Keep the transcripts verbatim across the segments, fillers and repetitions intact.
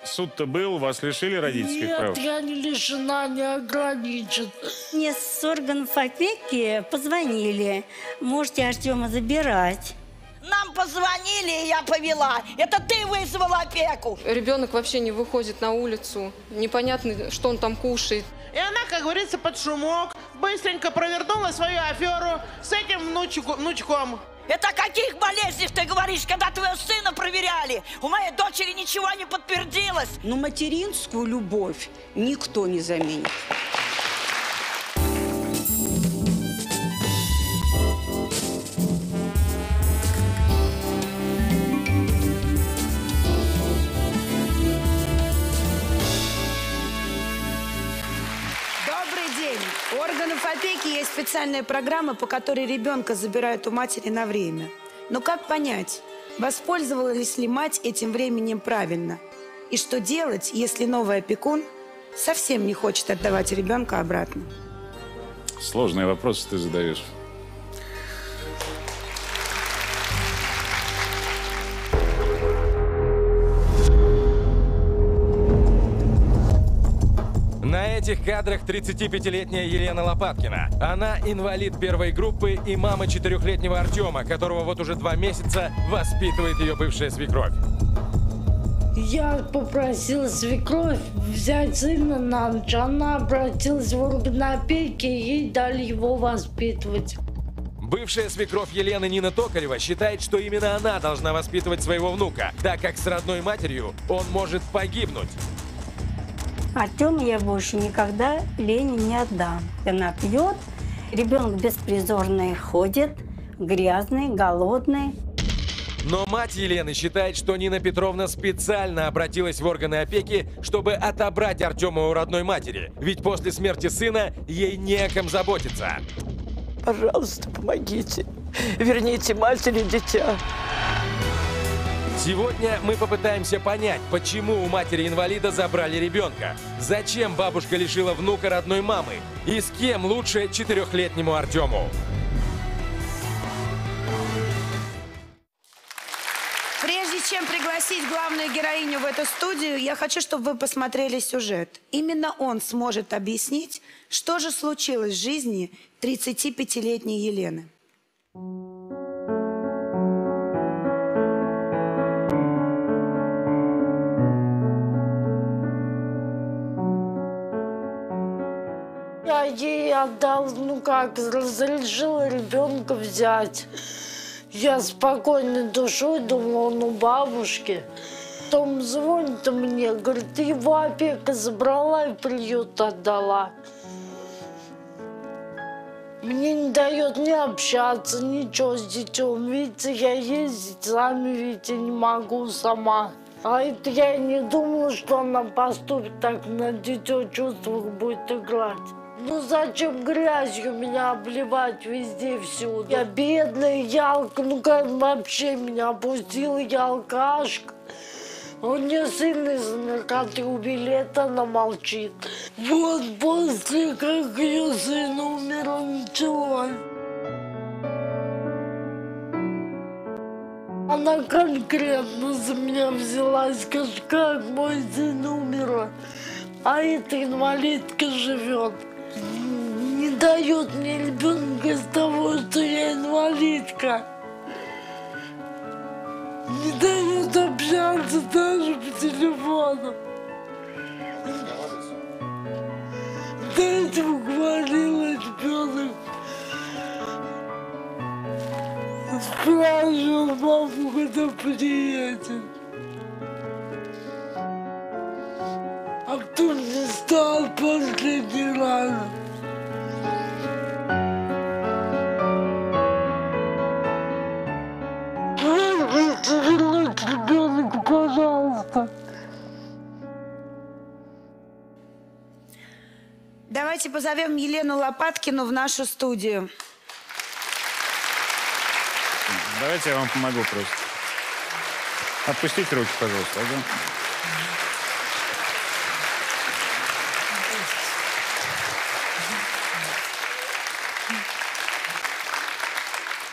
Суд-то был, вас лишили родительских Нет, прав? Нет, я не лишена, не ограничен. Мне с органов опеки позвонили. Можете Артема забирать. Нам позвонили, и я повела. Это ты вызвала опеку. Ребенок вообще не выходит на улицу. Непонятно, что он там кушает. И она, как говорится, под шумок быстренько провернула свою аферу с этим внучку, внучком. Это о каких болезнях ты говоришь, когда твоего сына проверяли? У моей дочери ничего не подтвердилось. Но материнскую любовь никто не заменит. У органов опеки есть специальная программа, по которой ребенка забирают у матери на время. Но как понять, воспользовалась ли мать этим временем правильно? И что делать, если новый опекун совсем не хочет отдавать ребенка обратно? Сложные вопросы ты задаешь. На этих кадрах тридцатипятилетняя Елена Лопаткина. Она инвалид первой группы и мама четырехлетнего Артема, которого вот уже два месяца воспитывает ее бывшая свекровь. Я попросила свекровь взять сына на ночь. Она обратилась в органы опеки, и ей дали его воспитывать. Бывшая свекровь Елены Нина Токарева считает, что именно она должна воспитывать своего внука, так как с родной матерью он может погибнуть. Артема я больше никогда Лене не отдам. Она пьет, ребенок беспризорный ходит, грязный, голодный. Но мать Елены считает, что Нина Петровна специально обратилась в органы опеки, чтобы отобрать Артема у родной матери. Ведь после смерти сына ей не о ком заботиться. Пожалуйста, помогите. Верните матери дитя. Сегодня мы попытаемся понять, почему у матери-инвалида забрали ребенка. Зачем бабушка лишила внука родной мамы? И с кем лучше четырехлетнему Артему? Прежде чем пригласить главную героиню в эту студию, я хочу, чтобы вы посмотрели сюжет. Именно он сможет объяснить, что же случилось в жизни тридцатипятилетней Елены. Я ей отдал, ну как, разрешила ребенка взять. Я спокойной душой думала, ну бабушки. Потом звонит мне, говорит, его опека забрала и приют отдала. Мне не дает ни общаться, ничего с детем. Видите, я ездить, сами видите, не могу сама. А это я и не думала, что она поступит так, на дитё чувствах будет играть. Ну зачем грязью меня обливать везде всюду? Я бедная, я, ну как вообще меня опустила, я алкашка. У нее сын из наркоты убили, это она молчит. Вот после, как ее сын умер, началось. Она конкретно за меня взялась, скажет, как мой сын умер, а эта инвалидка живет. Не дает мне ребенка из того, что я инвалидка. Не дает общаться даже по телефону. До этого говорила ребенок. Спрашивал маму, когда приедет. А кто мне стал последний раз? Вернуть ребенка, пожалуйста. Давайте позовем Елену Лопаткину в нашу студию. Давайте я вам помогу просто. Отпустите руки, пожалуйста. Ага.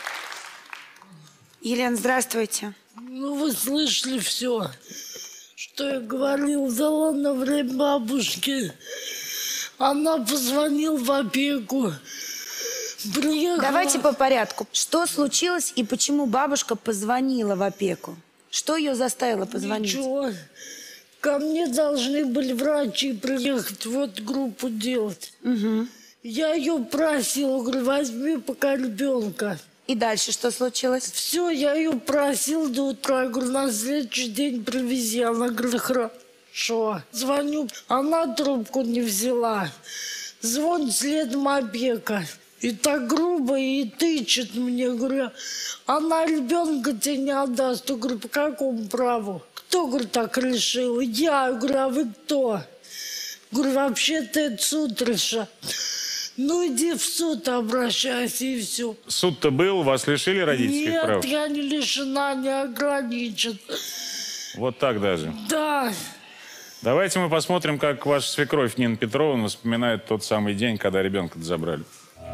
Елена, здравствуйте. Ну, вы слышали все, что я говорил, дала на время бабушке. Она позвонила в опеку. Приехала. Давайте по порядку. Что случилось и почему бабушка позвонила в опеку? Что ее заставило позвонить? Ничего. Ко мне должны были врачи приехать, вот группу делать. Угу. Я ее просила, говорю, возьми пока ребенка. И дальше что случилось? Все, я ее просил до утра. Я говорю, на следующий день привези. Она говорит, хорошо. Звоню, она трубку не взяла. Звонит следом опека. И так грубо, и тычет мне. Говорю, она ребенка тебе не отдаст. Я говорю, по какому праву? Кто, говорю, так решил? Я. Я говорю, а вы кто? Говорю, вообще-то это суд решил. Ну, иди в суд, обращайся, и все. Суд-то был, вас лишили родительских Нет, прав? Нет, я не лишена, не ограничен. Вот так даже? Да. Давайте мы посмотрим, как ваша свекровь Нина Петровна вспоминает тот самый день, когда ребенка забрали.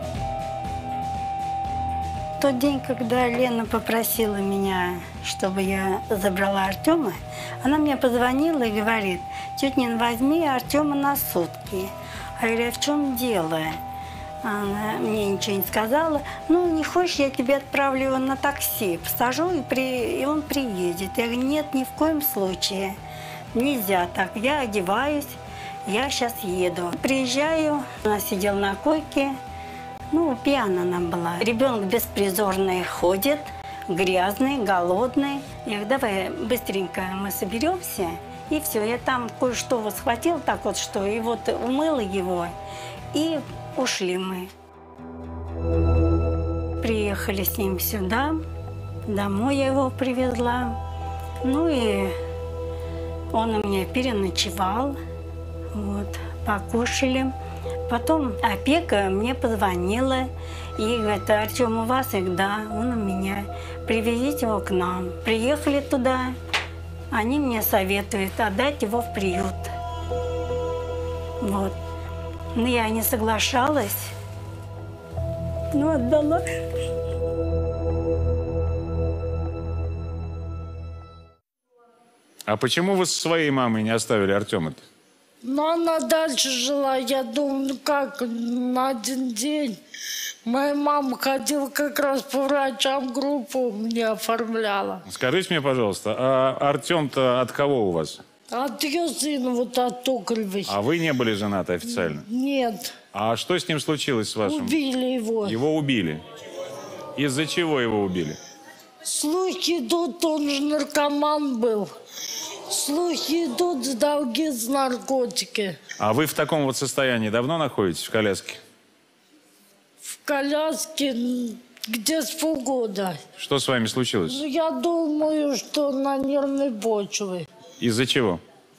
Тот день, когда Лена попросила меня, чтобы я забрала Артема, она мне позвонила и говорит, тетя Нина, возьми Артема на сутки. А я говорю, а в чем дело? Она мне ничего не сказала. Ну, не хочешь, я тебе отправлю его на такси. Посажу, и, при... и он приедет. Я говорю, нет, ни в коем случае. Нельзя так. Я одеваюсь, я сейчас еду. Приезжаю, она сидела на койке. Ну, пьяна она была. Ребенок беспризорный ходит, грязный, голодный. Я говорю, давай быстренько мы соберемся. И все, я там кое-что вот схватила так вот, что и вот умыла его, и ушли мы. Приехали с ним сюда, домой я его привезла. Ну и он у меня переночевал, вот, покушали. Потом опека мне позвонила и говорит, Артем у вас? Я говорю, да, он у меня. Привезите его к нам. Приехали туда. Они мне советуют отдать его в приют. Вот. Но я не соглашалась. Ну, отдала. А почему вы со своей мамой не оставили Артема-то? Ну, она дальше жила. Я думаю, ну как, на один день. Моя мама ходила как раз по врачам, группу мне оформляла. Скажите мне, пожалуйста, а Артем-то от кого у вас? От ее сына, вот от Токаревой. А вы не были женаты официально? Нет. А что с ним случилось с вашим? Убили его. Его убили? Из-за чего его убили? Слухи идут, он же наркоман был. Слухи идут, долги за наркотики. А вы в таком вот состоянии давно находитесь в коляске? В коляске где-то полгода. Что с вами случилось? Ну, я думаю, что на нервной почве. Из-за чего?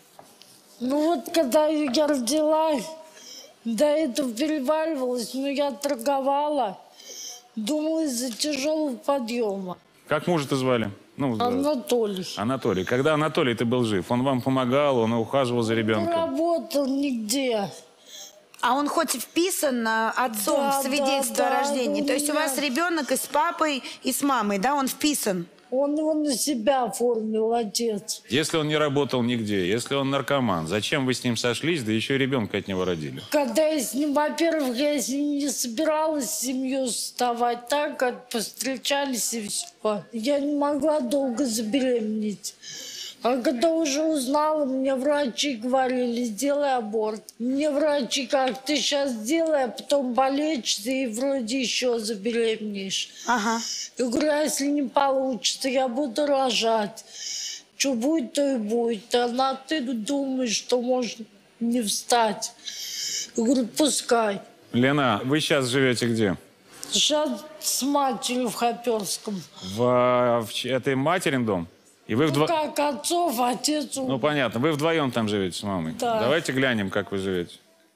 Ну вот, когда я родилась, до этого переваривалась, но я торговала. Думала, из-за тяжелого подъема. Как мужа-то звали? Ну, Анатолий. Анатолий. Когда Анатолий-то был жив, он вам помогал, он ухаживал за ребенком? Не работал нигде. А он хоть вписан отцом Да, в свидетельство да, о рождении? да, То есть у меня. вас ребенок и с папой, и с мамой, да? Он вписан? Он его на себя оформил, отец. Если он не работал нигде, если он наркоман, зачем вы с ним сошлись, да еще и ребенка от него родили? Когда я с ним, во-первых, я с ним не собиралась семью создавать, так как повстречались и все. Я не могла долго забеременеть. А когда уже узнала, мне врачи говорили, сделай аборт. Мне врачи, как ты сейчас сделай, а потом полечишься и вроде еще забеременеешь. Ага. Я говорю, а если не получится, я буду рожать. Что будет, то и будет. Она, ты думаешь, что можно не встать. Я говорю, пускай. Лена, вы сейчас живете где? Сейчас с матерью в Хоперском. В, в этой материн дом? И вы Ну вдво... как, отцов, отец. Ну понятно, вы вдвоем там живете с мамой. Да. Давайте глянем, как вы живете.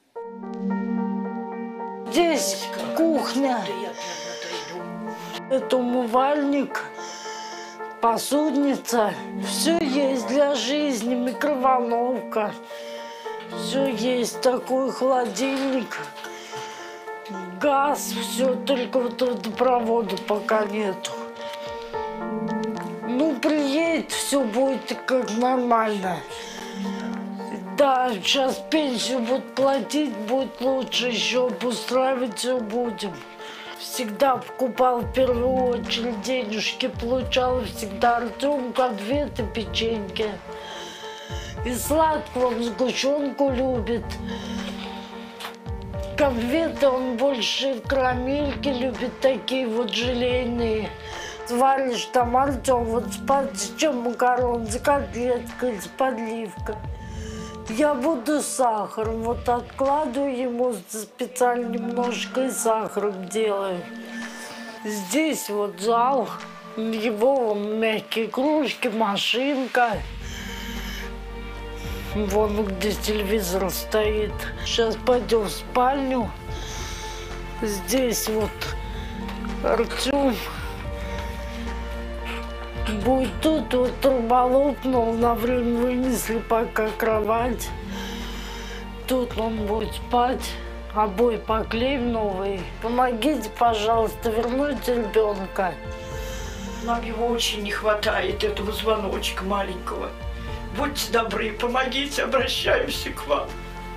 Здесь кухня. Это умывальник, посудница. Все есть для жизни, микроволновка. Все есть, такой холодильник. Газ, все, только вот водопровода пока нету. Ну, приедет, все будет как нормально. Да, сейчас пенсию будут платить, будет лучше, еще обустраивать все будем. Всегда покупал в первую очередь, денежки получал, всегда Артем конфеты, печеньки. И сладкого сгущенку любит. Конфеты он больше карамельки любит, такие вот желейные. Сваришь там, Артем, вот с чем макарон, с котлеткой, с подливкой. Я буду с сахаром, вот откладываю ему специально немножко и сахаром делаю. Здесь вот зал, его мягкие кружки, машинка. Вон где телевизор стоит. Сейчас пойдем в спальню. Здесь вот Артем будет тут. Вот труба лопнула, на время вынесли пока кровать. Тут он будет спать. Обои поклеим новые. Помогите, пожалуйста, вернуть ребенка. Нам его очень не хватает, этого звоночка маленького. Будьте добры, помогите, обращаемся к вам.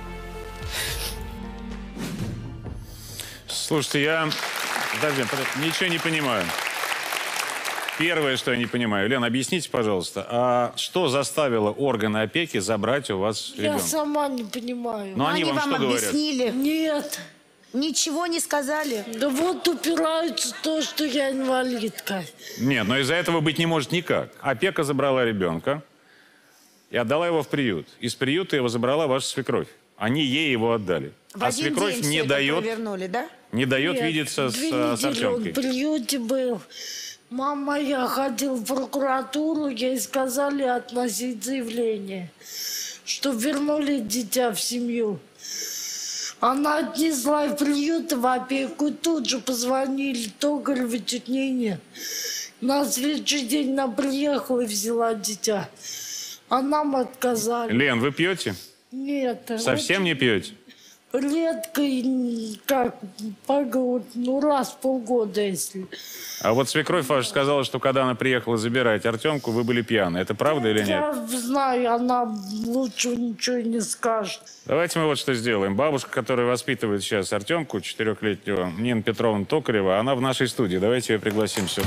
Слушайте, я даже ничего не понимаю. Первое, что я не понимаю. Лена, объясните, пожалуйста, а что заставило органы опеки забрать у вас ребенка? Я сама не понимаю. Но они, они вам, вам что объяснили? говорят? Нет. Ничего не сказали? Да вот упираются то, что я инвалидка. Нет, но из-за этого быть не может никак. Опека забрала ребенка и отдала его в приют. Из приюта его забрала ваша свекровь. Они ей его отдали. В а один свекровь день не все это дает, провернули, да? не дает Нет, видеться с, две с недели он Артемкой. в приюте был. Мама, я ходил в прокуратуру, ей сказали относить заявление, что вернули дитя в семью. Она отнесла в приют, в опеку, тут же позвонили Тоголеву, тетя Нине. На следующий день она приехала и взяла дитя. А нам отказали. Лен, вы пьете? Нет. Совсем не пьете? Редко, и как, погода, ну раз в полгода, если. А вот свекровь ваша сказала, что когда она приехала забирать Артемку, вы были пьяны. Это правда или нет? Я знаю, она лучше ничего не скажет. Давайте мы вот что сделаем. Бабушка, которая воспитывает сейчас Артемку, четырехлетнего, Нина Петровна Токарева, она в нашей студии. Давайте ее пригласим сюда.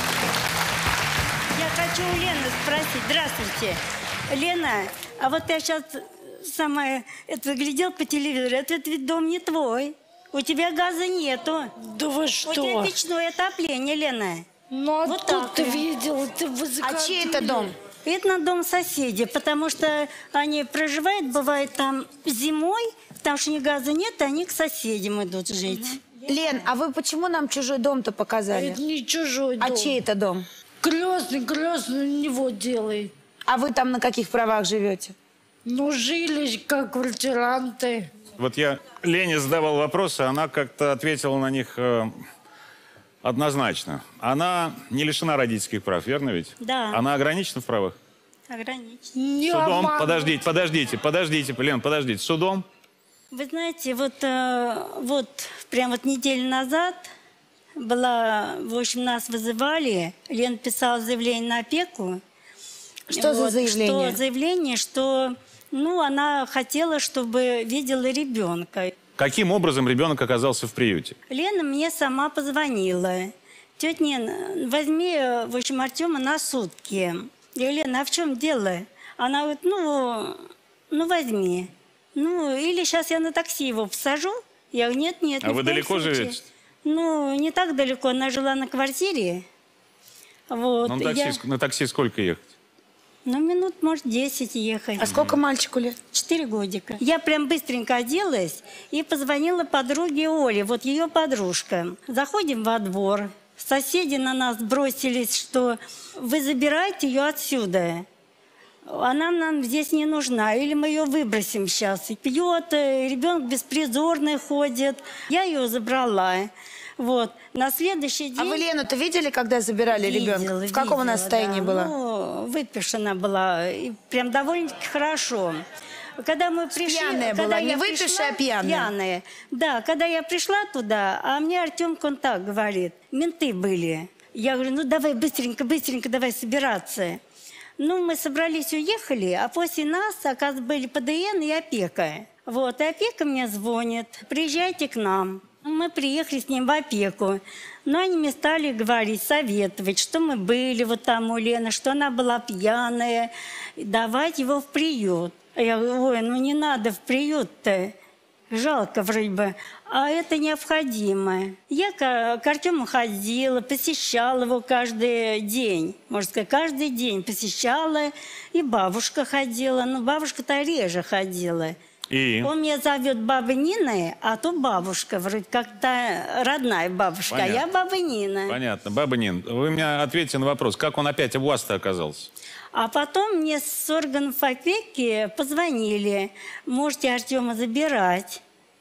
Я хочу у Лены спросить. Здравствуйте. Лена, а вот я сейчас сама это глядел по телевизору. Этот ведь дом не твой. У тебя газа нету. Да вы что? У тебя печное отопление, Лена. Ну, а вот тут так ты вот. видела, ты вы А чей это дом? Это на дом соседей, потому что они проживают, бывает, там зимой, потому что ни газа нет, они к соседям идут жить. Лен, а вы почему нам чужой дом-то показали? Это не чужой А дом. чей это дом? Крестный, крестный на него делает. А вы там на каких правах живете? Ну, жили как квартиранты. Вот я Лене задавал вопросы, она как-то ответила на них э, однозначно. Она не лишена родительских прав, верно ведь? Да. Она ограничена в правах? Ограничено. Не Судом? обманывай. Подождите, подождите, подождите, Лен, подождите. Судом? Вы знаете, вот, э, вот прям вот неделю назад была, в общем, нас вызывали, Лена писала заявление на опеку. Что за Вот, заявление? Что заявление, что, ну, она хотела, чтобы видела ребенка. Каким образом ребенок оказался в приюте? Лена мне сама позвонила. Тетя Нина, возьми, в общем, Артема на сутки. Я говорю, Лена, а в чем дело? Она говорит, ну, ну возьми. Ну, или сейчас я на такси его посажу. Я говорю, нет, нет. А ни в вы коем далеко случае. живете? Ну, не так далеко. Она жила на квартире. Вот. Ну, на такси, я- на такси сколько ехать? Ну, минут, может, десять ехать. А сколько мальчику лет? Четыре годика. Я прям быстренько оделась и позвонила подруге Оле, вот ее подружка. Заходим во двор. Соседи на нас бросились, что вы забираете ее отсюда. Она нам здесь не нужна, или мы ее выбросим сейчас. И пьет, ребенок беспризорный ходит. Я ее забрала. Вот. На следующий день... А вы Лену-то видели, когда забирали Видела, ребенка? В каком она видела, состоянии да. была? Ну, выпившая была. И прям довольно-таки хорошо. Когда мы пришли... Пьяная когда была, не я выпившая, пришла, а пьяная? Пьяная. Да, когда я пришла туда, а мне Артемка он так говорит, менты были. Я говорю, ну давай быстренько, быстренько, давай собираться. Ну, мы собрались, уехали, а после нас, оказывается, были ПДН и опека. Вот, и опека мне звонит, приезжайте к нам. Мы приехали с ним в опеку. Но они мне стали говорить, советовать, что мы были вот там у Лены, что она была пьяная, давать его в приют. Я говорю, ой, ну не надо в приют-то, жалко вроде бы, а это необходимо. Я к, к Артему ходила, посещала его каждый день, можно сказать, каждый день посещала, и бабушка ходила, но бабушка-то реже ходила. И? Он меня зовет баба Нина, а то бабушка, вроде как-то родная бабушка, Понятно. а я баба Нина. Понятно. Баба Нин, вы мне ответьте на вопрос, как он опять у вас-то оказался? А потом мне с органов опеки позвонили, можете Артема забирать.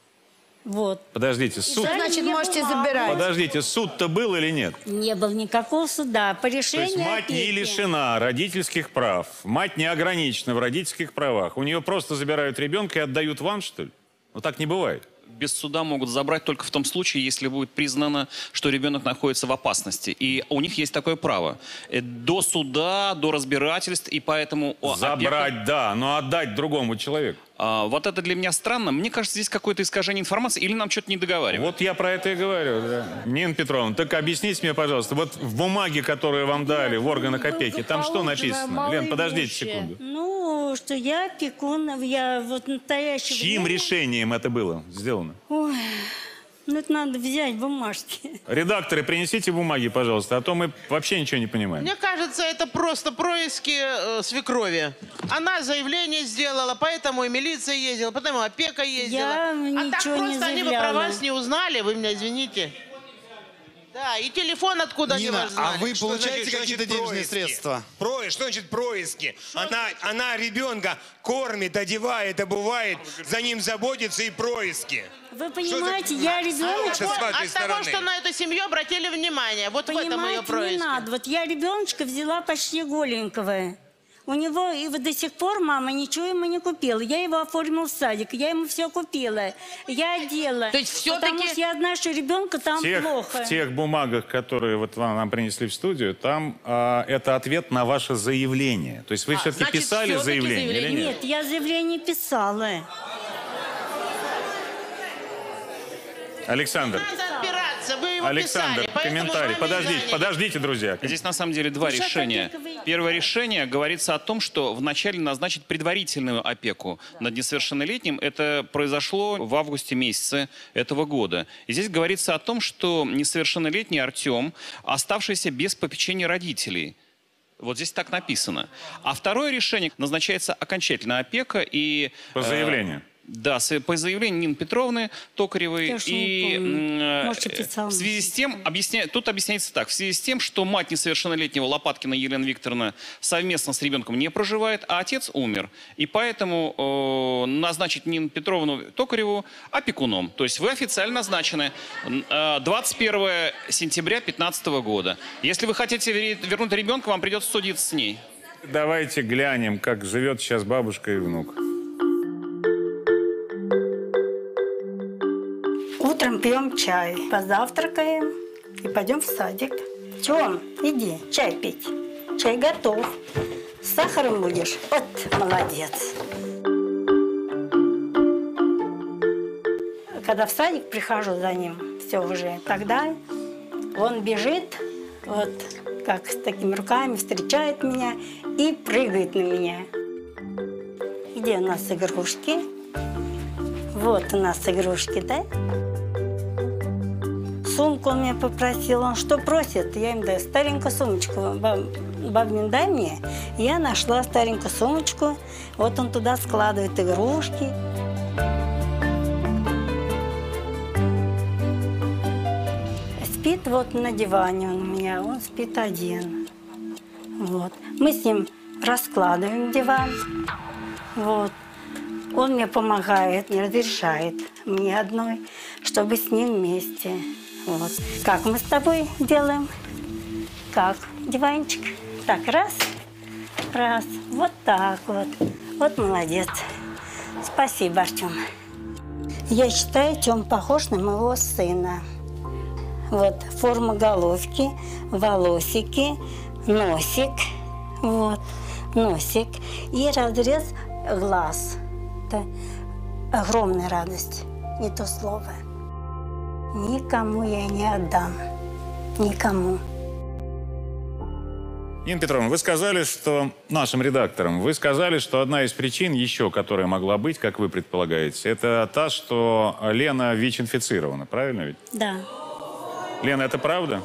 Вот. Подождите, суд... Что значит можете забирать? Подождите, суд-то был или нет? Не было никакого суда. По То решению есть мать опеки. не лишена родительских прав, мать не ограничена в родительских правах. У нее просто забирают ребенка и отдают вам, что ли? Ну так не бывает. Без суда могут забрать только в том случае, если будет признано, что ребенок находится в опасности. И у них есть такое право. Э, До суда, до разбирательств, и поэтому... о, Забрать, опека- да, но отдать другому человеку. А, вот это для меня странно. Мне кажется, здесь какое-то искажение информации, или нам что-то не договаривают. Вот я про это и говорю. Да. Нина Петровна, только объясните мне, пожалуйста, вот в бумаге, которую вам дали в органах опеки, там что написано? Лен, подождите секунду. Ну, что я опекун, я вот настоящий... Чьим решением это было сделано? Ой, ну это надо взять бумажки. Редакторы, принесите бумаги, пожалуйста, а то мы вообще ничего не понимаем. Мне кажется, это просто происки э, свекрови. Она заявление сделала, поэтому и милиция ездила, потом и опека ездила. Я а так ничего не просто они бы про заявляла. вас не узнали, вы меня извините. Да, и телефон откуда они Нина, вас знали. а вы Что получаете значит- что какие-то значит денежные происки? средства? Про... Что значит происки? Она, она ребенка кормит, одевает, обувает, за ним заботится и происки. Вы понимаете, я Это ребеночка... с вашей От того, стороны. что на эту семью обратили внимание. Вот в этом ее Понимаете, не происки. надо. Вот я ребеночка взяла почти голенького. У него и вот до сих пор мама ничего ему не купила. Я его оформила в садик, я ему все купила. Я одела. То есть всё-таки- Потому что я знаю, что ребенка там Тех- плохо. В тех бумагах, которые вот вам нам принесли в студию, там а, это ответ на ваше заявление. То есть вы А, все-таки значит, писали всё-таки заявление, или нет? Нет, я заявление писала. Александр, Надо отбираться, вы его Александр, писали, поэтому комментарий. с вами Подождите, заняты. подождите, друзья. Здесь на самом деле два Ну, сейчас решения. опека выйдет. Первое решение говорится о том, что вначале назначить предварительную опеку над несовершеннолетним. Это произошло в августе месяце этого года. И здесь говорится о том, что несовершеннолетний Артем, оставшийся без попечения родителей. Вот здесь так написано. А второе решение — назначается окончательная опека и... По заявлению. э, Да, с- по заявлению Нины Петровны Токаревой. Я уж не И помню. м, Может, э, писала. в связи с тем, объясня... тут объясняется так, в связи с тем, что мать несовершеннолетнего Лопаткина Елена Викторовна совместно с ребенком не проживает, а отец умер. И поэтому э, назначить Нину Петровну Токареву опекуном. То есть вы официально назначены э, двадцать первого сентября две тысячи пятнадцатого года. Если вы хотите вер- вернуть ребенка, вам придется судиться с ней. Давайте глянем, как живет сейчас бабушка и внук. Утром пьем чай, позавтракаем и пойдем в садик. Тём, иди, чай пить. Чай готов. С сахаром будешь? Вот, молодец. Когда в садик прихожу за ним, все уже, тогда он бежит, вот, как с такими руками, встречает меня и прыгает на меня. Где у нас игрушки? Вот у нас игрушки, да? Сумку он меня попросил. Он что просит? Я ему даю старенькую сумочку. Баб, бабнин, дай мне. Я нашла старенькую сумочку. Вот он туда складывает игрушки. Спит вот на диване он у меня. Он спит один. Вот. Мы с ним раскладываем диван. Вот. Он мне помогает, не разрешает мне одной, чтобы с ним вместе. Вот. Как мы с тобой делаем? Как? Диванчик. Так, раз, раз. Вот так вот. Вот молодец. Спасибо, Артем. Я считаю, Тём похож на моего сына. Вот, форма головки, волосики, носик. Вот. носик и разрез глаз. Это огромная радость, не то слово. Никому я не отдам, никому. Нина Петровна, вы сказали, что нашим редакторам, вы сказали, что одна из причин еще, которая могла быть, как вы предполагаете, это та, что Лена ВИЧ-инфицирована, правильно ведь? Да. Лена, это правда?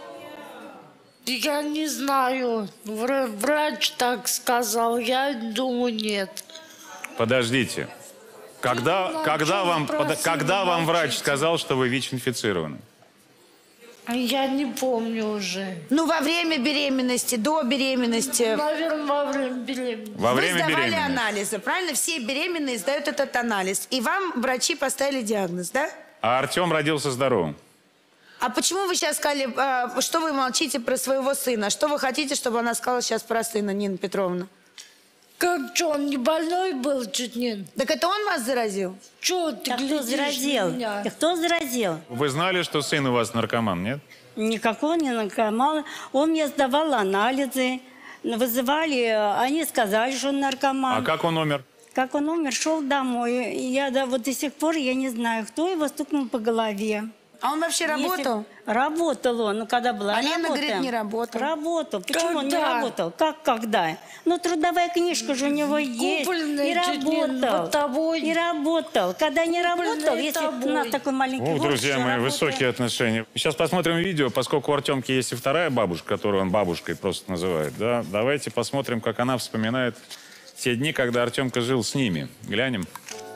Я не знаю. Вра- Врач так сказал. Я думаю, нет. Подождите. Когда, Ну, когда, ну, вам, спросили, под- когда вам врач молчите. сказал, что вы ВИЧ-инфицированы? Я не помню уже. Ну, во время беременности, до беременности. Наверное, во время беременности. Во Вы время сдавали беременности. анализы, правильно? Все беременные сдают этот анализ. И вам врачи поставили диагноз, да? А Артем родился здоровым. А почему вы сейчас сказали, а, что вы молчите про своего сына? Что вы хотите, чтобы она сказала сейчас про сына, Нина Петровна? Как, что, он не больной был чуть нет? Так это он вас заразил? Что ты А кто глядишь заразил? на меня? И кто заразил? Вы знали, что сын у вас наркоман, нет? Никакого не наркоман. Он мне сдавал анализы, вызывали, они сказали, что он наркоман. А как он умер? Как он умер, шел домой. И я да, вот до сих пор я не знаю, кто его стукнул по голове. А он вообще Если- работал? Работал он, ну когда была А Лена работа. говорит, не работал. Работал. Почему он не Когда? работал? Как когда? Ну трудовая книжка же у него есть. Купольная И чуть не работал. бытовой. И работал. Когда не работал, Купольная если тобой. у нас такой маленький О, город, друзья что мои, работает. высокие отношения. Сейчас посмотрим видео, поскольку у Артемки есть и вторая бабушка, которую он бабушкой просто называет. Да? Давайте посмотрим, как она вспоминает те дни, когда Артемка жил с ними. Глянем.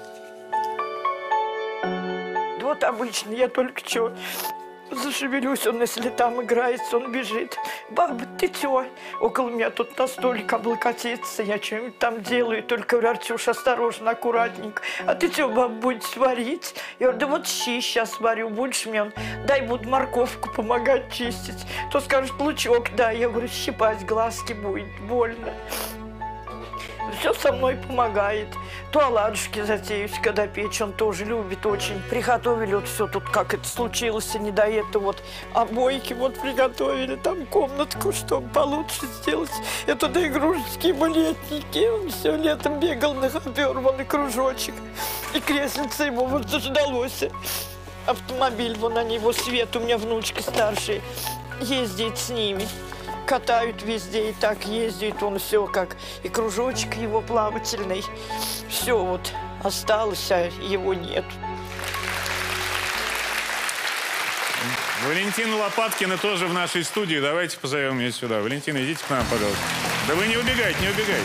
Вот обычно, я только что зашевелюсь, он если там играется, он бежит. Баба, ты чё? Около меня тут на столик облокотится, я что-нибудь там делаю, только говорю, Артюш, осторожно, аккуратненько. А ты чё, баба, будешь варить? Я говорю, да вот щи сейчас варю, будешь мне? Он, дай буду морковку помогать чистить. То скажет, лучок, да. Я говорю, щипать глазки будет, больно. Все со мной помогает. То оладушки затеюсь, когда печь, он тоже любит очень. Приготовили вот все тут, как это случилось, и не до этого. Вот обойки вот приготовили, там комнатку, чтобы получше сделать. Это до игрушечки ему летники. Он все летом бегал на оберванный кружочек. И креслица ему вот заждалось. Автомобиль, вон на него Свет, у меня внучка старшая, ездит с ними. Катают везде и так ездит, он все как, и кружочек его плавательный, все вот осталось, а его нет. Валентина Лопаткина тоже в нашей студии. Давайте позовем ее сюда. Валентина, идите к нам, пожалуйста. Да вы не убегайте, не убегайте.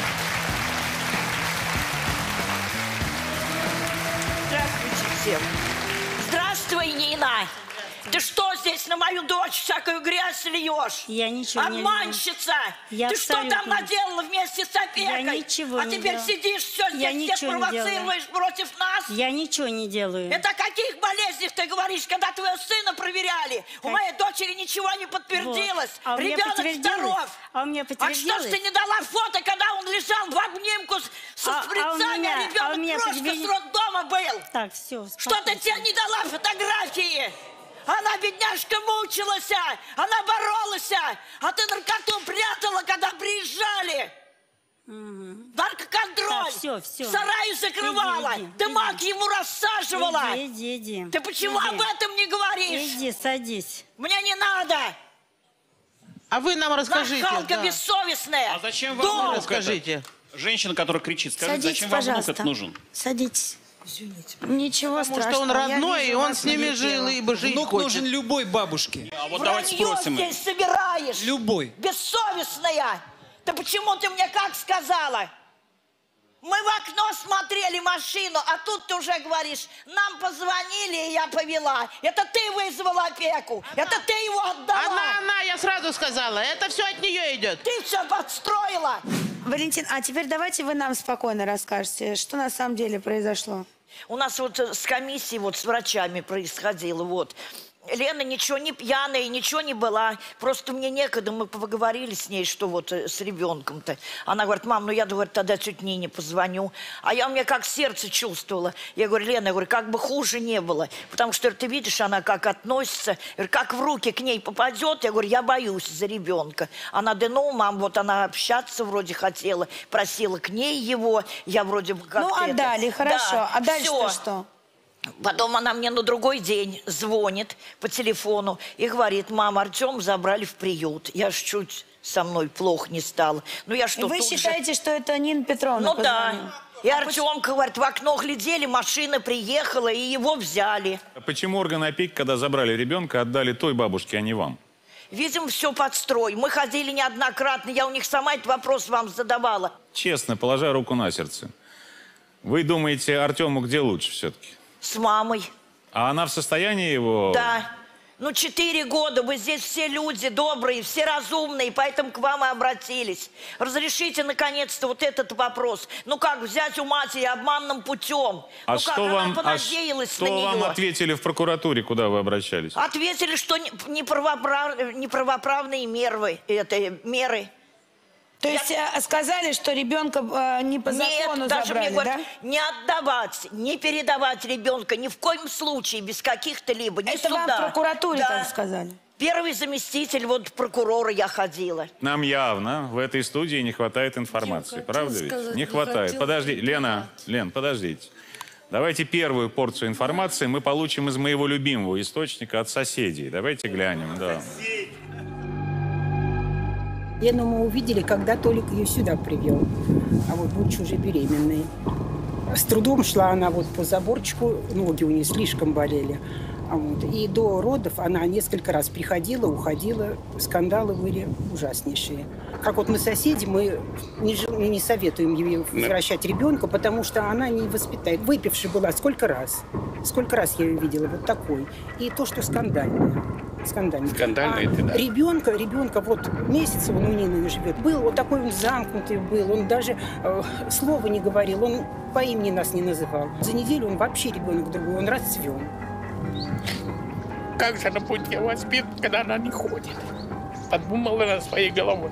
Здравствуйте всем. Здравствуй, Нина. Ты что здесь на мою дочь всякую грязь льешь? Я ничего не Обманщица! Я Ты что там абсолютно- наделала вместе с опекой? Я ничего а не теперь делала. сидишь все Я здесь, всех ничего не делала. провоцируешь против нас? Я ничего не делаю. Это о каких болезнях ты говоришь, когда твоего сына проверяли? У моей дочери ничего не подтвердилось. Вот. А у меня Ребенок подтвердилось. здоров. А у меня А что ж подтвердилось. ты не дала фото, когда он лежал в обнимку с, со А- а у шприцами, а, меня- а у ребенок меня просто подтверди- с роддома был? Так, все. Что ты тебе не дала фотографии? Она, бедняжка, мучилась, она боролась, а ты наркоту прятала, когда приезжали. Наркоконтроль. Так, всё, всё. В сарае закрывала. Иди, иди, Дымак ему рассаживала. Иди, иди, иди. Ты почему Иди. об этом не говоришь? Иди, садись. Мне не надо. А вы нам расскажите. Нахалка да. бессовестная. А зачем Дом. вам внук Расскажите. это? Женщина, которая кричит, скажите, Садитесь, зачем вам внук пожалуйста. это нужен? Садитесь. Извините. Ничего Потому страшного. что он я родной, вижу и он вас с ними налетело. жил, ибо жить Внук хочет. нужен любой бабушке. А вот давайте Вранье спросим. здесь собираешь. Любой. Бессовестная. Да почему ты мне как сказала? Мы в окно смотрели машину, а тут ты уже говоришь, нам позвонили, и я повела. Это ты вызвала опеку, это ты его отдала. Она, она, я сразу сказала, это все от нее идет. Ты все подстроила. Валентин, а теперь давайте вы нам спокойно расскажете, что на самом деле произошло. У нас вот э, с комиссией, вот с врачами происходило, вот. Лена ничего не пьяная, ничего не была. Просто мне некогда, мы поговорили с ней, что вот с ребенком-то. Она говорит, мам, ну я, говорит, тогда тете Нине позвоню. А я у меня как сердце чувствовала. Я говорю, Лена, я говорю, как бы хуже не было. Потому что ты видишь, она как относится. Я говорю, как в руки к ней попадет. Я говорю, я боюсь за ребенка. Она, да ну, мам, вот она общаться вроде хотела, просила к ней его. Я вроде бы как-то... Ну, отдали, это... хорошо. Да, а дальше-то всё. что? Потом она мне на другой день звонит по телефону и говорит, мама, Артем забрали в приют. Я ж чуть со мной плохо не стало. Ну, я что, И вы тут считаете, же... что это Нина Петровна Ну позвонила? да. И Артемка, говорит, в окно глядели, машина приехала, и его взяли. А почему органы опеки, когда забрали ребенка, отдали той бабушке, а не вам? Видимо, все под строй. Мы ходили неоднократно, я у них сама этот вопрос вам задавала. Честно, положа руку на сердце. Вы думаете, Артему где лучше все-таки? С мамой. А она в состоянии его... Да. Ну, четыре года, вы здесь все люди добрые, все разумные, поэтому к вам и обратились. Разрешите, наконец-то, вот этот вопрос. Ну, как взять у матери обманным путем? А ну, что как вам, она а понадеялась что на нее? вам ответили в прокуратуре, куда вы обращались? Ответили, что неправоправ... неправоправные меры. Это, меры. То есть я... сказали, что ребенка э, не по закону Нет, даже забрали, мне говорят, да? не отдавать, не передавать ребенка ни в коем случае, без каких-то либо, ни Это суда. вам в прокуратуре Да. так сказали? Первый заместитель, вот прокурора я ходила. Нам явно в этой студии не хватает информации, правда ведь? сказать, Не не хватает. хотела Подожди, Лена, Лен, подождите. Давайте первую порцию информации мы получим из моего любимого источника от соседей. Давайте глянем, да. Лену мы увидели, когда Толик ее сюда привел, а вот будучи уже беременной. С трудом шла она вот по заборчику, ноги у нее слишком болели. А вот, и до родов она несколько раз приходила, уходила, скандалы были ужаснейшие. Как вот мы соседи, мы не, не советуем ей возвращать ребенка, потому что она не воспитает. Выпившая была сколько раз, сколько раз я ее видела вот такой. И то, что скандальное. Скандальный. Скандальный, а это да. Ребенка, ребенка, вот месяц он у Нины живет, был вот такой он замкнутый был, он даже э, слова не говорил, он по имени нас не называл. За неделю он вообще ребенок другой, он расцвел. Как же она будет ее воспитывать, когда она не ходит? Подумала она своей головой.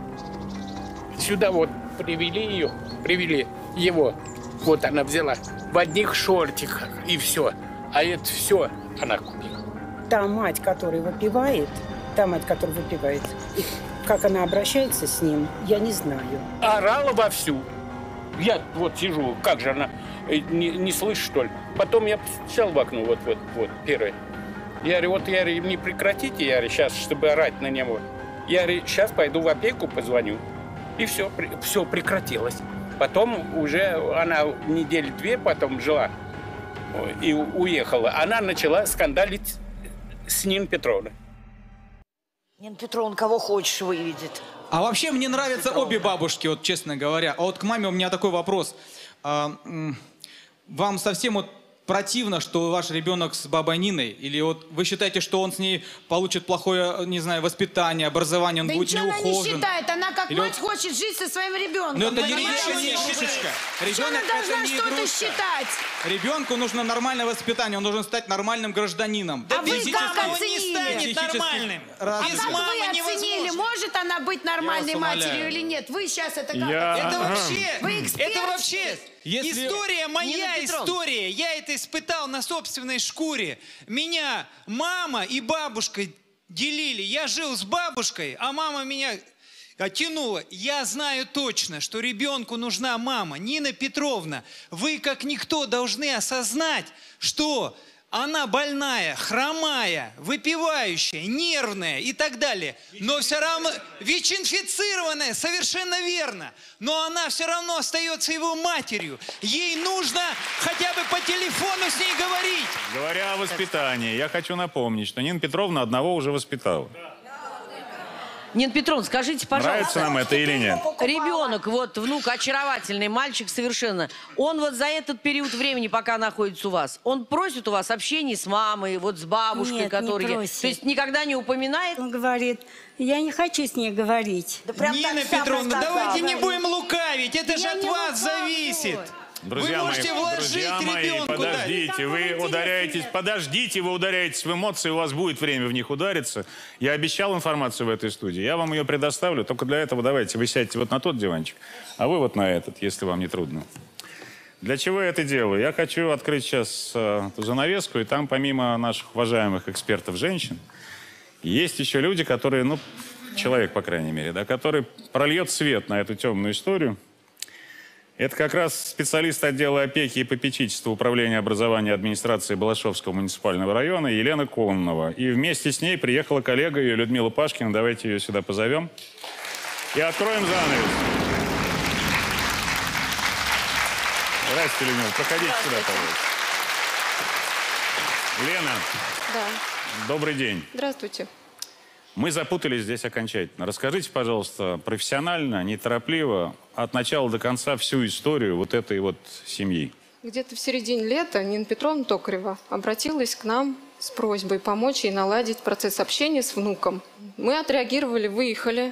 Сюда вот привели ее, привели его. Вот она взяла в одних шортиках и все. А это все она купила. Та мать, которая выпивает, та мать, которая выпивает, и как она обращается с ним, я не знаю. Орала вовсю. Я вот сижу, как же она, не, не слышит, что ли? Потом я постучал в окно, вот, вот, вот, первое. Я говорю, вот, я говорю, не прекратите, я говорю, сейчас, чтобы орать на него. Я говорю, сейчас пойду в опеку, позвоню. И все, все прекратилось. Потом уже она недели две потом жила и уехала. Она начала скандалить с Ниной Петровной. Нина Петровна, кого хочешь, выведет. А вообще мне нравятся Петровна. обе бабушки, вот честно говоря. А вот к маме у меня такой вопрос. А, вам совсем вот противно, что ваш ребенок с бабой Ниной? Или вот вы считаете, что он с ней получит плохое, не знаю, воспитание, образование, он Да будет ничего она не неухожен? считает, она как Или мать вот... хочет жить со своим ребенком. Но это не понимаете? ребенок, Мишечка. Что она Ребенок должна это не что-то игрушка. считать? Ребенку нужно нормальное воспитание, он должен стать нормальным гражданином. А вы Физически- как оценили? психически А развитым. как вы оценили, может она быть нормальной Я вас матерью умоляю. или нет? Вы сейчас это как Я- оценили? Это вообще, Вы эксперт? это вообще Если- история моя, Нина Петровна. история. Я это испытал на собственной шкуре. Меня мама и бабушка делили. Я жил с бабушкой, а мама меня тянула. Я знаю точно, что ребенку нужна мама. Нина Петровна, вы как никто должны осознать, что она больная, хромая, выпивающая, нервная и так далее. Но все равно ВИЧ-инфицированная, совершенно верно. Но она все равно остается его матерью. Ей нужно хотя бы по телефону с ней говорить. Говоря о воспитании, я хочу напомнить, что Нина Петровна одного уже воспитала. Нина Петровна, скажите, пожалуйста. Нравится нам это или нет? Ребенок, вот внук, очаровательный мальчик совершенно. Он вот за этот период времени, пока находится у вас, он просит у вас общения с мамой, вот с бабушкой, Нет, которая... не просит. То есть никогда не упоминает? Он говорит, я не хочу с ней говорить. Нина Петровна, давайте не будем лукавить, это же Я от не вас лукавлю. зависит. Друзья вы можете мои, вложить друзья мои, ребенку, подождите, да. вы ударяетесь, подождите, вы ударяетесь в эмоции, у вас будет время в них удариться. Я обещал информацию в этой студии, я вам ее предоставлю, только для этого давайте вы сядьте вот на тот диванчик, а вы вот на этот, если вам не трудно. Для чего я это делаю? Я хочу открыть сейчас э, эту занавеску, и там помимо наших уважаемых экспертов женщин, есть еще люди, которые, ну, человек, по крайней мере, да, который прольет свет на эту темную историю. Это как раз специалист отдела опеки и попечительства Управления образования администрации Балашовского муниципального района Елена Кононова. И вместе с ней приехала коллега ее Людмила Пашкина. Давайте ее сюда позовем. И откроем занавес. Здравствуйте, Людмила. Проходите сюда, пожалуйста. Лена. Да. Добрый день. Здравствуйте. Мы запутались здесь окончательно. Расскажите, пожалуйста, профессионально, неторопливо, от начала до конца всю историю вот этой вот семьи. Где-то в середине лета Нина Петровна Токарева обратилась к нам с просьбой помочь ей наладить процесс общения с внуком. Мы отреагировали, выехали,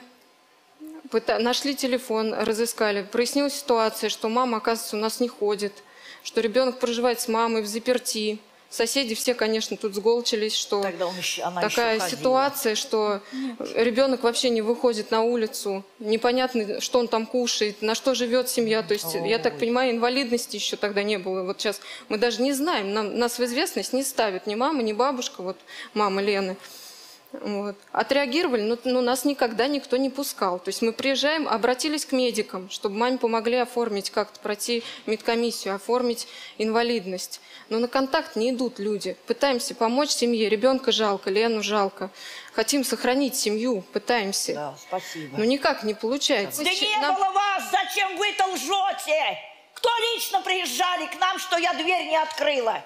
нашли телефон, разыскали. Прояснилась ситуация, что мама, оказывается, у нас не ходит, что ребенок проживает с мамой в заперти. Соседи все, конечно, тут сголчились, что еще, такая ситуация, что ребенок вообще не выходит на улицу, непонятно, что он там кушает, на что живет семья. То есть, я так понимаю, инвалидности еще тогда не было. Вот сейчас мы даже не знаем, нам, нас в известность не ставят ни мама, ни бабушка, вот мама Лены. Вот. Отреагировали, но, но нас никогда никто не пускал. То есть мы приезжаем, обратились к медикам, чтобы маме помогли оформить, как-то пройти медкомиссию, оформить инвалидность. Но на контакт не идут люди. Пытаемся помочь семье, ребенка жалко, Лену жалко. Хотим сохранить семью, пытаемся. Да, спасибо. Но никак не получается. Да не Нам... было вас, зачем вы-то лжете? Кто лично приезжали к нам, что я дверь не открыла?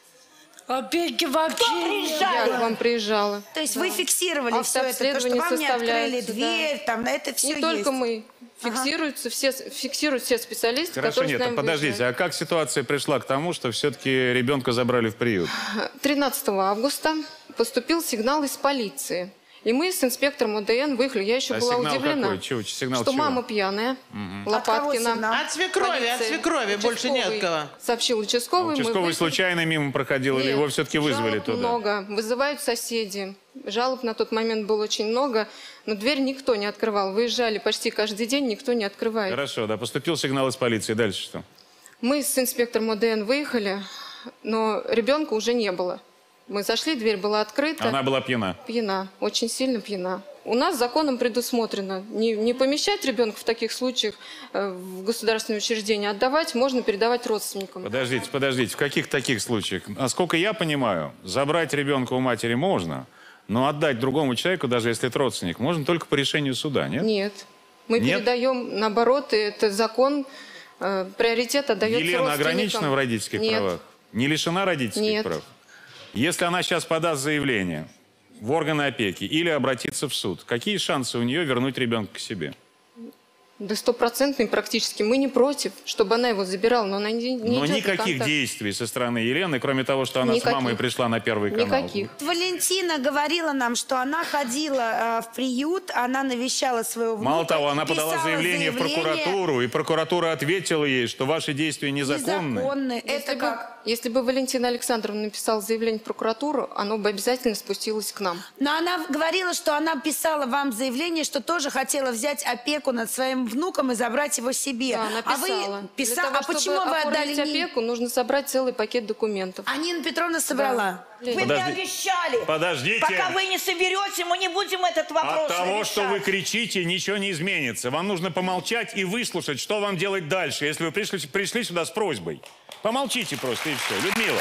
Опеки вообще не Я к вам приезжала. То есть Да. вы фиксировали все это, то, что вам не открыли дверь, да. там, на это все Не есть. только мы. Фиксируются все, фиксируют все специалисты, Хорошо, которые нет, с а нами подождите, выезжают. а как ситуация пришла к тому, что все-таки ребенка забрали в приют? тринадцатого августа поступил сигнал из полиции. И мы с инспектором ОДН выехали. Я еще А была сигнал удивлена, какой? Чего? Сигнал что чего? мама пьяная, Мгм. Лопаткина. От свекрови, от Полиция. свекрови, больше не от Участковый кого. Сообщил участковый. мы Участковый выехали. случайно мимо проходил или Нет, его все-таки вызвали жалоб туда? много. Вызывают соседи. Жалоб на тот момент было очень много, но дверь никто не открывал. Выезжали почти каждый день, никто не открывает. Хорошо, да, поступил сигнал из полиции. Дальше что? Мы с инспектором ОДН выехали, но ребенка уже не было. Мы зашли, дверь была открыта. Она была пьяна. Пьяна, очень сильно пьяна. У нас законом предусмотрено не, не помещать ребенка в таких случаях э, в государственные учреждения, отдавать, можно передавать родственникам. Подождите, подождите, в каких таких случаях? Насколько я понимаю, забрать ребенка у матери можно, но отдать другому человеку, даже если это родственник, можно только по решению суда, нет? Нет. Мы Нет? передаем, наоборот, это закон, э, приоритет отдается Елена родственникам. ограничена в родительских Нет. правах? Не лишена родительских Нет. прав? Если она сейчас подаст заявление в органы опеки или обратиться в суд, какие шансы у нее вернуть ребенка к себе? Да стопроцентный практически. Мы не против, чтобы она его забирала, но она не, не Но идет на никаких контакт. действий со стороны Елены, кроме того, что она Никаких. с мамой пришла на Первый канал. Никаких. Валентина говорила нам, что она ходила э, в приют, она навещала своего внука. Мало того, она подала писала заявление, в прокуратуру, и прокуратура ответила ей, что ваши действия незаконны. Незаконны. Если Это бы, как? если бы Валентина Александровна написала заявление в прокуратуру, оно бы обязательно спустилось к нам. Но она говорила, что она писала вам заявление, что тоже хотела взять опеку над своим внуком и забрать его себе. Да, а написала. вы писали, Для того, а почему чтобы вы отдали оформить Нине? опеку, нужно собрать целый пакет документов. А Нина Петровна собрала? Вы мне Подожди. обещали. Подождите. Пока вы не соберете, мы не будем этот вопрос От того, решать. что вы кричите, ничего не изменится. Вам нужно помолчать и выслушать, что вам делать дальше, если вы пришли, пришли сюда с просьбой. Помолчите просто и все. Людмила.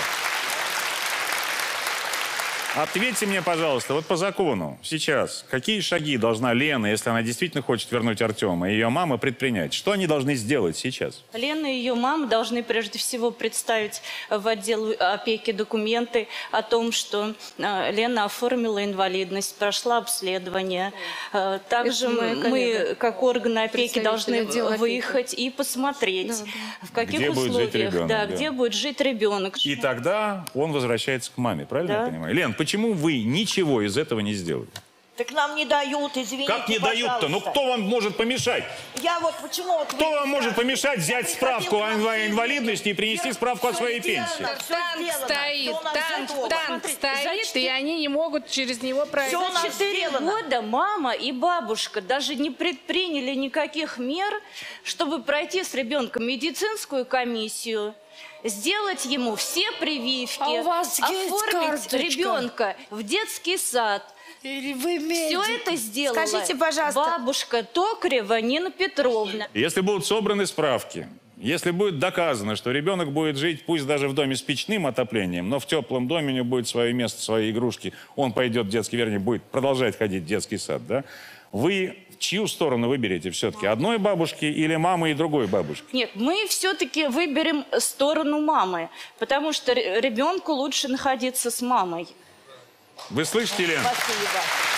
Ответьте мне, пожалуйста, вот по закону сейчас, какие шаги должна Лена, если она действительно хочет вернуть Артема, и ее мама предпринять? Что они должны сделать сейчас? Лена и ее мама должны прежде всего представить в отдел опеки документы о том, что э, Лена оформила инвалидность, прошла обследование. Э, также Это моя мы, коллега, как органы опеки, представитель должны отдела опеки. выехать и посмотреть, Да, да. в каких Где будет жить условиях, ребенок, да, да. где будет жить ребенок. И тогда он возвращается к маме, правильно Да. я понимаю? Лен, почему вы ничего из этого не сделали? Так нам не дают, извините, Как не дают-то? Ну кто вам может помешать? Я вот почему... Вот Кто вам может помешать взять справку о инва- инвалидности и принести справку о своей пенсии? Танк стоит, танк, танк стоит, и они не могут через него пройти. За четыре года мама и бабушка даже не предприняли никаких мер, чтобы пройти с ребенком медицинскую комиссию, сделать ему все прививки, А у вас есть оформить карточка? ребенка в детский сад. Или вы медик? Все это сделала Скажите, пожалуйста. бабушка Токарева Нина Петровна. Если будут собраны справки, если будет доказано, что ребенок будет жить, пусть даже в доме с печным отоплением, но в теплом доме у него будет свое место, свои игрушки, он пойдет в детский, вернее, будет продолжать ходить в детский сад, да? Вы чью сторону выберете все-таки? Одной бабушки или мамы и другой бабушки? Нет, мы все-таки выберем сторону мамы, потому что р- ребенку лучше находиться с мамой. Вы слышите, Лен? Спасибо.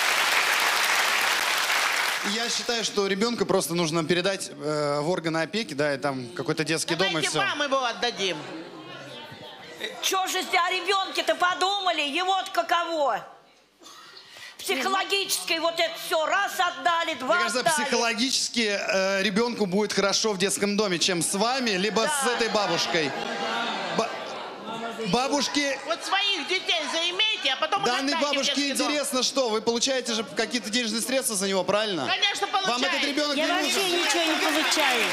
Я считаю, что ребенка просто нужно передать э, в органы опеки, да, и там какой-то детский дом и Давайте все. вам его отдадим. Чё же о ребенке-то подумали? Его-то каково? Психологически вот это все раз отдали, два Мне кажется, отдали. психологически э, ребенку будет хорошо в детском доме, чем с вами, либо с этой бабушкой. Ба- бабушки... Вот своих детей заимейте, а потом Данной отдайте в бабушке детский дом. интересно, что вы получаете же какие-то денежные средства за него, правильно? Конечно, Вам получает. этот ребенок Я не вообще нужен. ничего не получаю.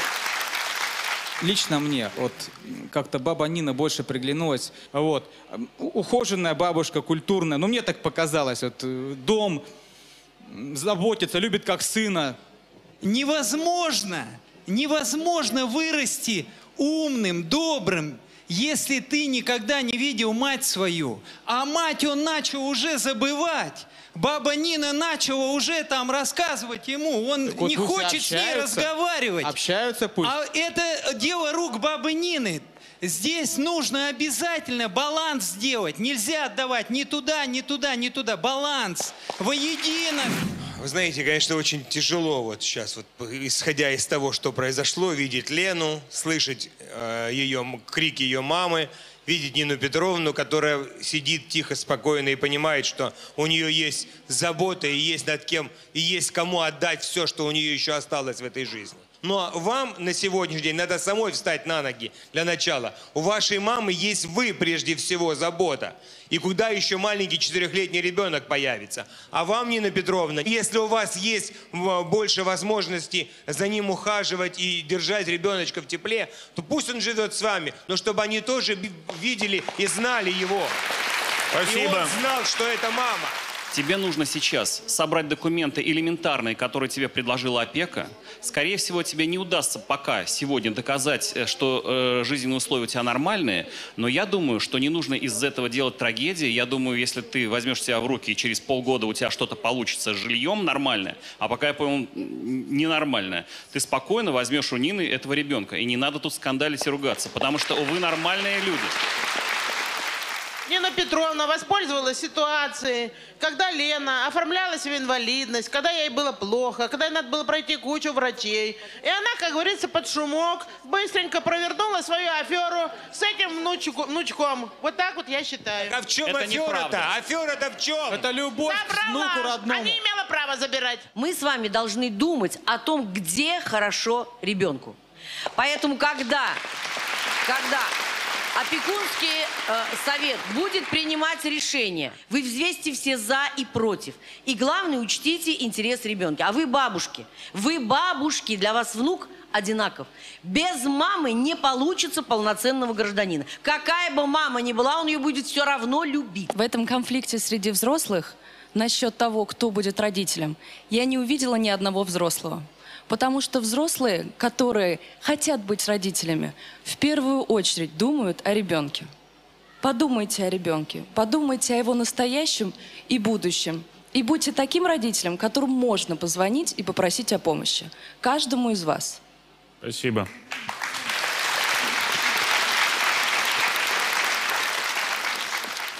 Лично мне вот как-то баба Нина больше приглянулась. Вот. У- Ухоженная бабушка, культурная. Ну, мне так показалось. Вот, э, дом, м, заботится, любит как сына. Невозможно, невозможно вырасти умным, добрым, если ты никогда не видел мать свою. А мать он начал уже забывать. Баба Нина начала уже там рассказывать ему. Он Так вот не пусть хочет с ней общаются. разговаривать. Общаются пусть. А это дело рук бабы Нины. Здесь нужно обязательно баланс сделать. Нельзя отдавать ни туда, ни туда, ни туда. Баланс. Воедино. Вы знаете, конечно, очень тяжело вот сейчас, вот, исходя из того, что произошло, видеть Лену, слышать э, ее, м- крики ее мамы, видеть Нину Петровну, которая сидит тихо, спокойно и понимает, что у нее есть забота и есть над кем, и есть кому отдать все, что у нее еще осталось в этой жизни. Но вам на сегодняшний день надо самой встать на ноги для начала. У вашей мамы есть вы прежде всего забота. И куда еще маленький четырехлетний ребенок появится? А вам, Нина Петровна, если у вас есть м, больше возможностей за ним ухаживать и держать ребеночка в тепле, то пусть он живет с вами, но чтобы они тоже би- видели и знали его. Спасибо. И он знал, что это мама. Тебе нужно сейчас собрать документы элементарные, которые тебе предложила опека. Скорее всего, тебе не удастся пока сегодня доказать, э, что э, жизненные условия у тебя нормальные, но я думаю, что не нужно из этого делать трагедии. Я думаю, если ты возьмешь себя в руки и через полгода у тебя что-то получится с жильем нормальное, а пока я понял, ненормальное, ты спокойно возьмешь у Нины этого ребенка. И не надо тут скандалить и ругаться, потому что вы нормальные люди. Нина Петровна воспользовалась ситуацией, когда Лена оформлялась в инвалидность, когда ей было плохо, когда ей надо было пройти кучу врачей. И она, как говорится, под шумок быстренько провернула свою аферу с этим внучку- внучком. Вот так вот я считаю. А в чем Это афера-то? неправда. Афера-то в чем? Это любовь к внуку родному. Она не имела права забирать. Мы с вами должны думать о том, где хорошо ребенку. Поэтому, когда, когда опекунский э, совет будет принимать решение, вы взвесьте все за и против. И главное, учтите интерес ребенка. А вы бабушки, вы бабушки, для вас внук одинаков. Без мамы не получится полноценного гражданина. Какая бы мама ни была, он ее будет все равно любить. В этом конфликте среди взрослых насчет того, кто будет родителем, я не увидела ни одного взрослого. Потому что взрослые, которые хотят быть родителями, в первую очередь думают о ребенке. Подумайте о ребенке, подумайте о его настоящем и будущем. И будьте таким родителем, которому можно позвонить и попросить о помощи. Каждому из вас.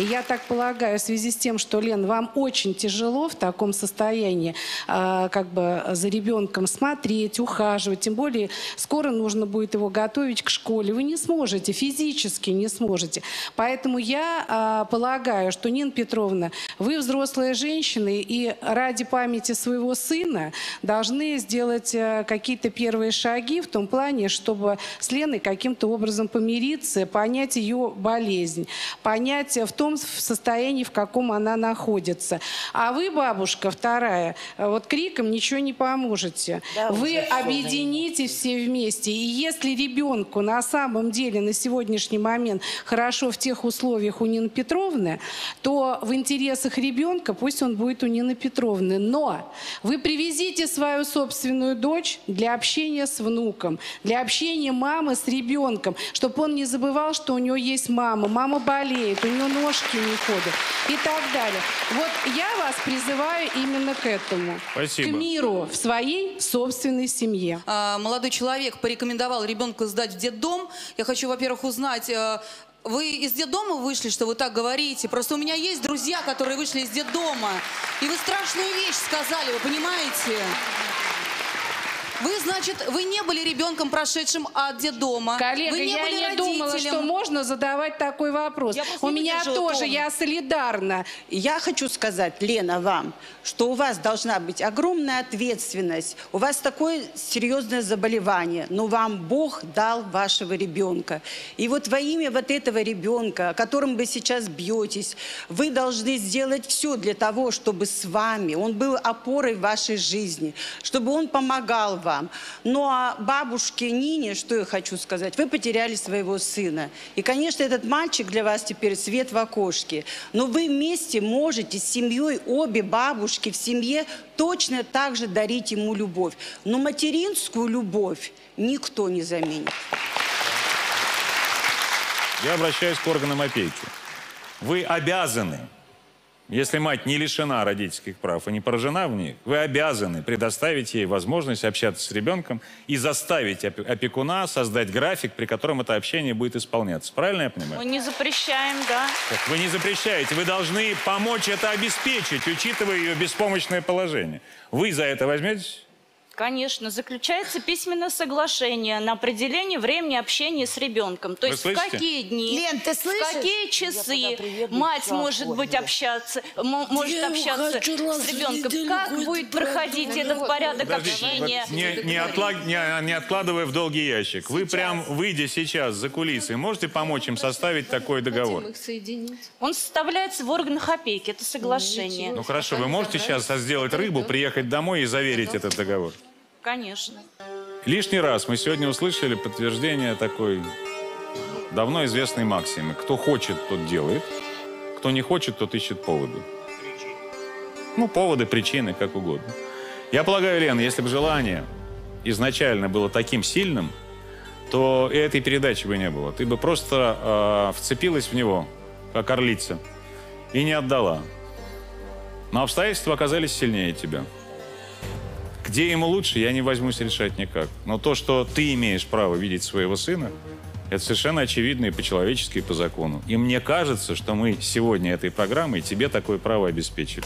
И я так полагаю, в связи с тем, что, Лен, вам очень тяжело в таком состоянии э, как бы за ребенком смотреть, ухаживать, тем более скоро нужно будет его готовить к школе. Вы не сможете, физически не сможете. Поэтому я э, полагаю, что, Нина Петровна, вы взрослая женщина, и ради памяти своего сына должны сделать э, какие-то первые шаги в том плане, чтобы с Леной каким-то образом помириться, понять ее болезнь, понять в том состоянии, в каком она находится. А вы, бабушка вторая, вот криком ничего не поможете. Да, вы объедините все вместе. И если ребенку на самом деле на сегодняшний момент хорошо в тех условиях у Нины Петровны, то в интересах ребенка пусть он будет у Нины Петровны. Но вы привезите свою собственную дочь для общения с внуком, для общения мамы с ребенком, чтобы он не забывал, что у него есть мама. Мама болеет, у нее ножки не ходят и так далее. Вот я вас призываю именно к этому. Спасибо. К миру в своей собственной семье. А, молодой человек порекомендовал ребенка сдать в детдом. Я хочу, во-первых, узнать... Вы из детдома вышли, что вы так говорите? Просто у меня есть друзья, которые вышли из детдома. И вы страшную вещь сказали, вы понимаете? Вы, значит, вы не были ребенком, прошедшим от детдома. Коллега, вы не я были не родителем. думала, что можно задавать такой вопрос. У меня тоже, я солидарна. Я хочу сказать, Лена, вам, что у вас должна быть огромная ответственность. У вас такое серьезное заболевание, но вам Бог дал вашего ребенка. И вот во имя вот этого ребенка, о котором вы сейчас бьетесь, вы должны сделать все для того, чтобы с вами он был опорой в вашей жизни, чтобы он помогал вам. Ну а бабушке Нине, что я хочу сказать, вы потеряли своего сына. И, конечно, этот мальчик для вас теперь свет в окошке. Но вы вместе можете с семьей, обе бабушки в семье, точно так же дарить ему любовь. Но материнскую любовь никто не заменит. Я обращаюсь к органам опеки. Вы обязаны, если мать не лишена родительских прав и не поражена в них, вы обязаны предоставить ей возможность общаться с ребенком и заставить опекуна создать график, при котором это общение будет исполняться. Правильно я понимаю? Мы не запрещаем, да. Так вы не запрещаете, вы должны помочь это обеспечить, учитывая ее беспомощное положение. Вы за это возьметесь? Конечно, заключается письменное соглашение на определение времени общения с ребенком. То Вы есть слышите? в какие дни, Лен, ты слышишь? в какие часы мать может быть общаться, может общаться с ребенком, как будет проходить этот порядок Подождите, общения. вот не, не, отла- не- не откладывая в долгий ящик, вы прям, выйдя сейчас за кулисы, можете помочь им составить такой договор? Он составляется в органах опеки, это соглашение. Ну хорошо, вы можете сейчас сделать рыбу, приехать домой и заверить этот договор? Конечно. Лишний раз мы сегодня услышали подтверждение такой давно известной максимы. Кто хочет, тот делает. Кто не хочет, тот ищет поводы. Ну, поводы, причины, как угодно. Я полагаю, Лена, если бы желание изначально было таким сильным, то и этой передачи бы не было. Ты бы просто э, вцепилась в него, как орлица, и не отдала. Но обстоятельства оказались сильнее тебя. Где ему лучше, я не возьмусь решать никак. Но то, что ты имеешь право видеть своего сына, это совершенно очевидно и по-человечески, и по закону. И мне кажется, что мы сегодня этой программой тебе такое право обеспечили.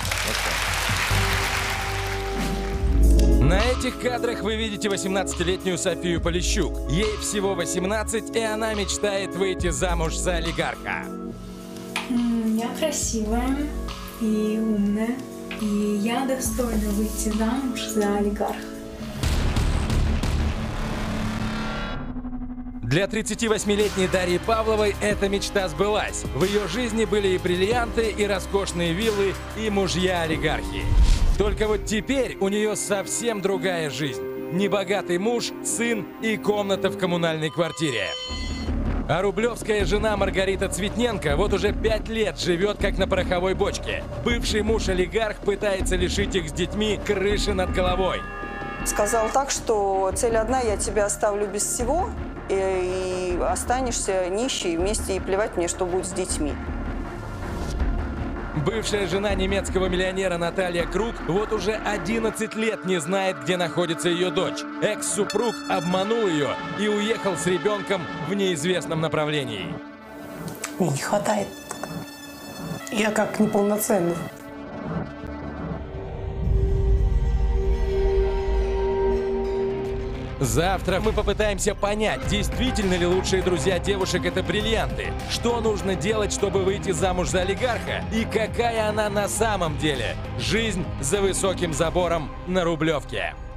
На этих кадрах вы видите восемнадцатилетнюю Софию Полищук. Ей всего восемнадцать, и она мечтает выйти замуж за олигарха. Я красивая и умная. И я достойна выйти замуж за олигарха. Для тридцативосьмилетней Дарьи Павловой эта мечта сбылась. В ее жизни были и бриллианты, и роскошные виллы, и мужья-олигархи. Только вот теперь у нее совсем другая жизнь. Небогатый муж, сын и комната в коммунальной квартире. А рублевская жена Маргарита Цветненко вот уже пять лет живет как на пороховой бочке. Бывший муж-олигарх пытается лишить их с детьми крыши над головой. Сказал так, что цель одна, я тебя оставлю без всего, и, и останешься нищей вместе, и плевать мне, что будет с детьми. Бывшая жена немецкого миллионера Наталья Круг вот уже одиннадцать лет не знает, где находится ее дочь. Экс-супруг обманул ее и уехал с ребенком в неизвестном направлении. Мне не хватает Я как неполноценный. Завтра мы попытаемся понять, действительно ли лучшие друзья девушек — это бриллианты, что нужно делать, чтобы выйти замуж за олигарха, и какая она на самом деле. Жизнь за высоким забором на Рублевке.